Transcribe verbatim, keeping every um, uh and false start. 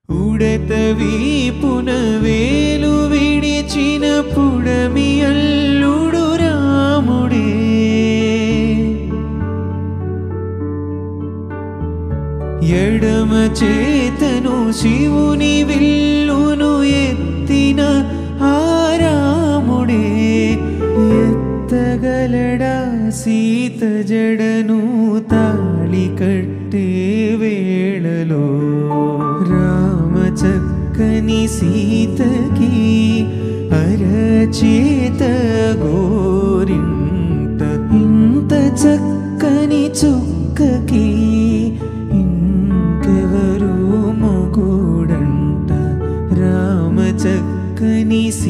ఉడత వీపున వేలు విడిచిన పుడమి అల్లుడు రాముడే. ఎడమ చేతను శివుని విల్లును ఎత్తిన ఆ రాముడే. ఎత్తగలడా సీత జడను తాళి కట్టే వేళలో రామ చక్కని సీతకి అరచేత గోరింట. ఇంత చక్కని చుక్కకి ఇంకెవరు మొగుడంట. రామ చక్కని